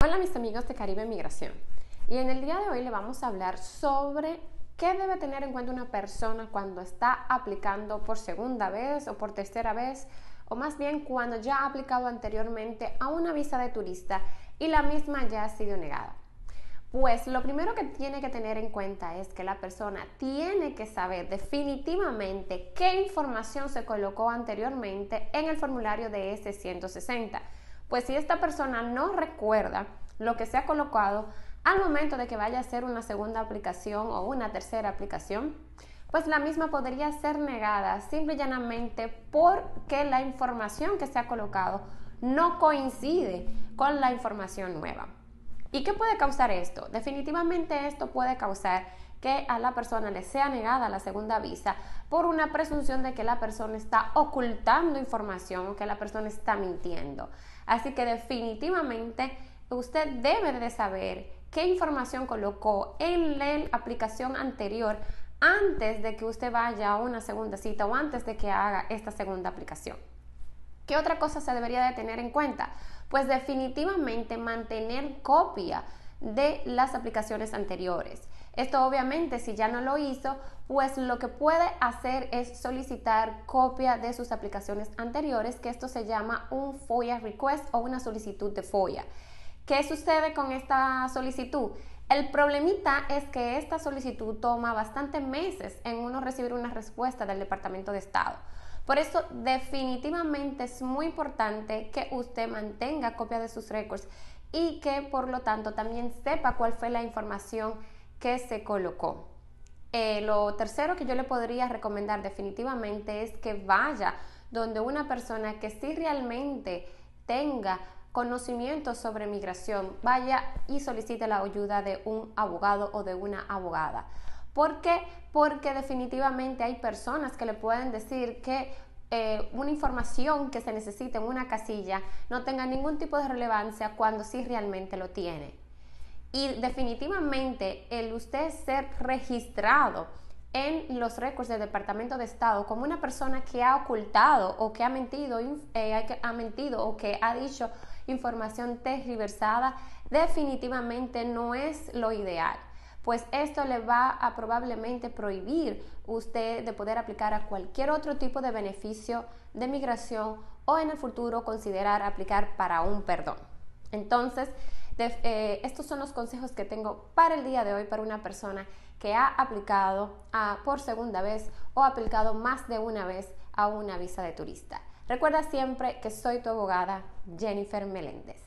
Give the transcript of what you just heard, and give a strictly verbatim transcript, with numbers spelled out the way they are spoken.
Hola mis amigos de Caribe Migración, y en el día de hoy le vamos a hablar sobre qué debe tener en cuenta una persona cuando está aplicando por segunda vez o por tercera vez, o más bien cuando ya ha aplicado anteriormente a una visa de turista y la misma ya ha sido negada. Pues lo primero que tiene que tener en cuenta es que la persona tiene que saber definitivamente qué información se colocó anteriormente en el formulario de ese ciento sesenta. Pues si esta persona no recuerda lo que se ha colocado al momento de que vaya a hacer una segunda aplicación o una tercera aplicación, pues la misma podría ser negada simple y llanamente porque la información que se ha colocado no coincide con la información nueva. ¿Y qué puede causar esto? Definitivamente esto puede causar que a la persona le sea negada la segunda visa por una presunción de que la persona está ocultando información o que la persona está mintiendo. Así que definitivamente usted debe de saber qué información colocó en la aplicación anterior antes de que usted vaya a una segunda cita o antes de que haga esta segunda aplicación. ¿Qué otra cosa se debería de tener en cuenta? Pues definitivamente mantener copia de las aplicaciones anteriores. Esto obviamente si ya no lo hizo, pues lo que puede hacer es solicitar copia de sus aplicaciones anteriores, que esto se llama un FOIA request o una solicitud de FOIA. ¿Qué sucede con esta solicitud? El problemita es que esta solicitud toma bastantes meses en uno recibir una respuesta del Departamento de Estado. Por eso definitivamente es muy importante que usted mantenga copia de sus récords y que por lo tanto también sepa cuál fue la información que se colocó. Eh, lo tercero que yo le podría recomendar definitivamente es que vaya donde una persona que sí realmente tenga conocimiento sobre migración, vaya y solicite la ayuda de un abogado o de una abogada. ¿Por qué? Porque definitivamente hay personas que le pueden decir que eh, una información que se necesita en una casilla no tenga ningún tipo de relevancia cuando sí realmente lo tiene. Y definitivamente el usted ser registrado en los récords del Departamento de Estado como una persona que ha ocultado o que ha mentido, eh, ha mentido o que ha dicho información tergiversada, definitivamente no es lo ideal. Pues esto le va a probablemente prohibir usted de poder aplicar a cualquier otro tipo de beneficio de migración o en el futuro considerar aplicar para un perdón. Entonces, de, eh, estos son los consejos que tengo para el día de hoy para una persona que ha aplicado a, por segunda vez o ha aplicado más de una vez a una visa de turista. Recuerda siempre que soy tu abogada, Jennifer Meléndez.